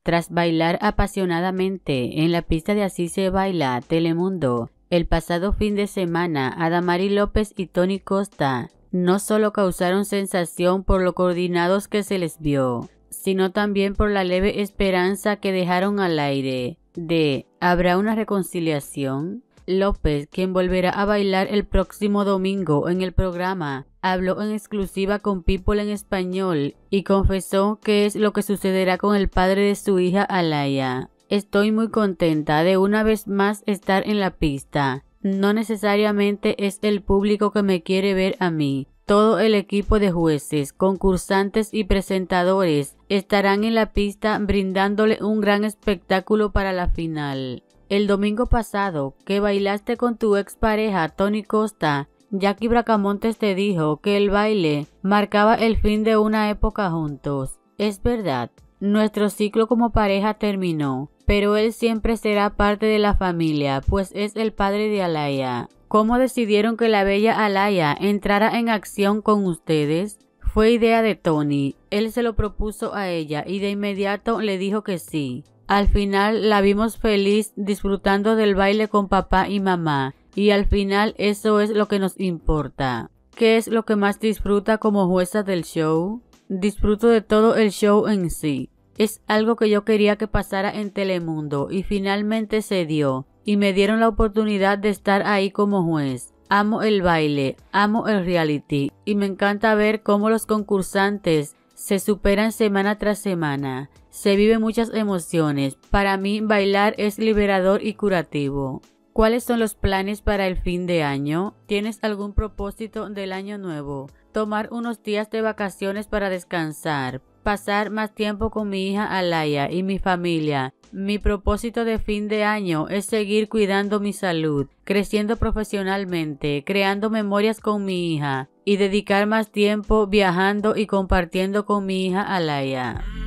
Tras bailar apasionadamente en la pista de Así se baila Telemundo, el pasado fin de semana, Adamari López y Tony Costa no solo causaron sensación por lo coordinados que se les vio, sino también por la leve esperanza que dejaron al aire de ¿habrá una reconciliación? López, quien volverá a bailar el próximo domingo en el programa, habló en exclusiva con People en español y confesó qué es lo que sucederá con el padre de su hija Alaya. Estoy muy contenta de una vez más estar en la pista. No necesariamente es el público que me quiere ver a mí. Todo el equipo de jueces, concursantes y presentadores estarán en la pista brindándole un gran espectáculo para la final. El domingo pasado, que bailaste con tu expareja Tony Costa, Jackie Bracamontes te dijo que el baile marcaba el fin de una época juntos. Es verdad, nuestro ciclo como pareja terminó, pero él siempre será parte de la familia, pues es el padre de Alaya. ¿Cómo decidieron que la bella Alaya entrara en acción con ustedes? Fue idea de Tony. Él se lo propuso a ella y de inmediato le dijo que sí. Al final la vimos feliz disfrutando del baile con papá y mamá. Y al final eso es lo que nos importa. ¿Qué es lo que más disfruta como jueza del show? Disfruto de todo el show en sí. Es algo que yo quería que pasara en Telemundo y finalmente se dio. Y me dieron la oportunidad de estar ahí como juez. Amo el baile, amo el reality y me encanta ver cómo los concursantes se superan semana tras semana. Se viven muchas emociones. Para mí bailar es liberador y curativo. ¿Cuáles son los planes para el fin de año? ¿Tienes algún propósito del año nuevo? Tomar unos días de vacaciones para descansar. Pasar más tiempo con mi hija Alaya y mi familia. Mi propósito de fin de año es seguir cuidando mi salud, creciendo profesionalmente, creando memorias con mi hija y dedicar más tiempo viajando y compartiendo con mi hija Alaya.